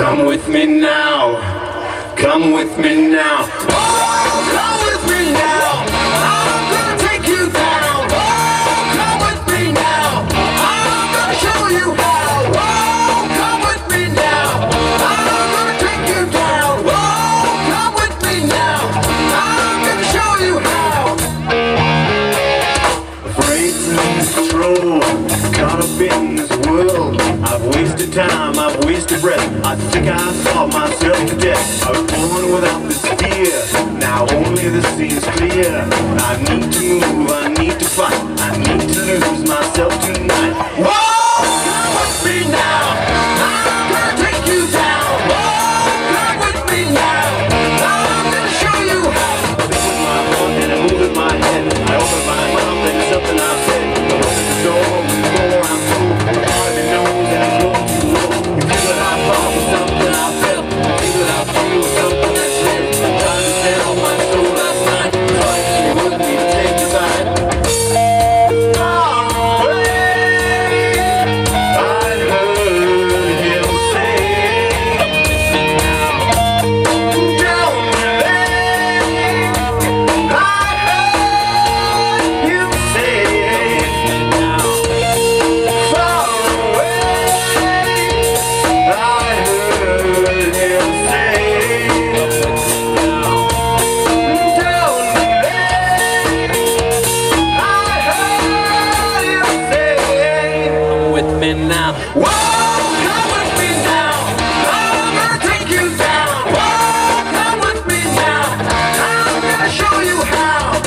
Come with me now, come with me now. Oh, come with me now, I'm gonna take you down. Oh, come with me now, I'm gonna show you how. Oh, come with me now, I'm gonna take you down. Oh, come with me now, I'm gonna show you how. Afraid to lose control, caught up in this world. I've wasted time, I've wasted breath. I think I saw myself to death. I was born without this fear, now only this seems clear. I need to move, I need to fight, I need to lose myself tonight. Whoa, come with me now, I'm gonna take you down. Whoa, come with me now, I'm gonna show you how. I think with my heart and I move with my head. I open my mouth and it's something I've said. I open the door, before I'm through. My body knows that I'm going too low. You feel that I fall for something I felt. You feel that I feel something that's real. I'm trying to tell my soul last night. Like you with me to take you back. Far away, I heard him say, down the lane, I heard him say, far away, I heard him say, down the lane, I heard him say. Come with me now. Whoa, come with me now, I'm gonna take you down. Whoa, come with me now, I'm gonna show you how.